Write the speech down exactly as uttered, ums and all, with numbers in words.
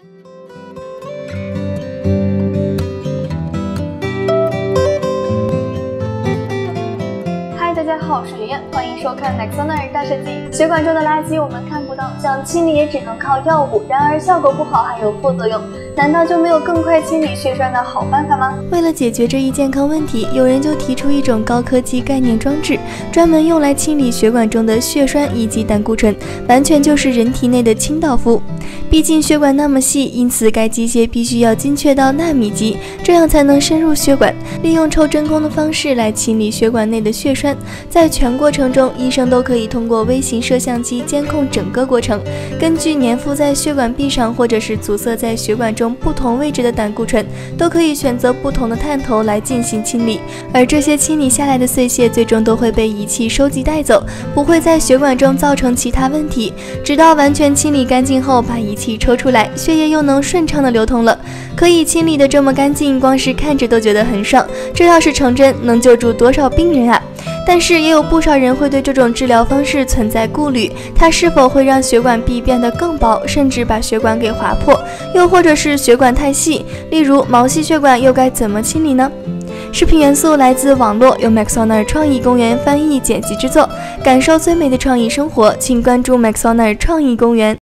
大家好，我是圆圆，欢迎收看 Nexoner 大设计。血管中的垃圾我们看不到，想清理也只能靠药物，然而效果不好还有副作用，难道就没有更快清理血栓的好办法吗？ 为了解决这一健康问题，有人就提出一种高科技概念装置，专门用来清理血管中的血栓以及胆固醇，完全就是人体内的清道夫。毕竟血管那么细，因此该机械必须要精确到纳米级，这样才能深入血管，利用抽真空的方式来清理血管内的血栓。在全过程中，医生都可以通过微型摄像机监控整个过程，根据粘附在血管壁上或者是阻塞在血管中不同位置的胆固醇，都可以选择不同的探头来进行清理。而这些清理下来的碎屑最终都会被仪器收集带走，不会在血管中造成其他问题。直到完全清理干净后，把仪器抽出来，血液又能顺畅的流通了。可以清理的这么干净，光是看着都觉得很爽。这要是成真，能救助多少病人啊！但是也有不少人会对这种治疗方式存在顾虑，它是否会让血管壁变得更薄，甚至把血管给划破，又或者是血管太细，例如毛细血管又该怎么清理呢？视频元素来自网络，由 Nexoner 创意公园翻译剪辑制作。感受最美的创意生活，请关注 Nexoner 创意公园。